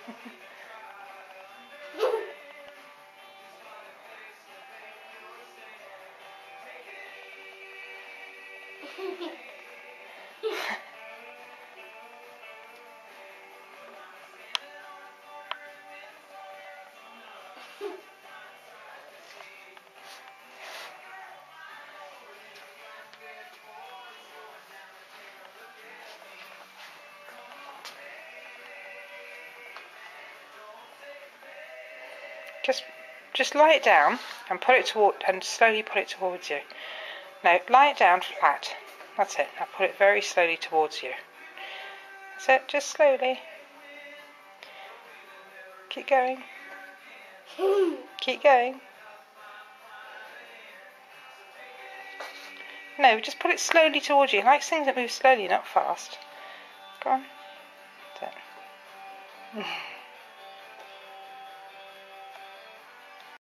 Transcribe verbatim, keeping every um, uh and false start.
Just, just lie it down and put it toward, and slowly put it towards you. No, lie it down flat. That's it. Now put it very slowly towards you. That's it. Just slowly. Keep going. Keep going. No, just put it slowly towards you. He likes things that move slowly, not fast. Go on. That's it.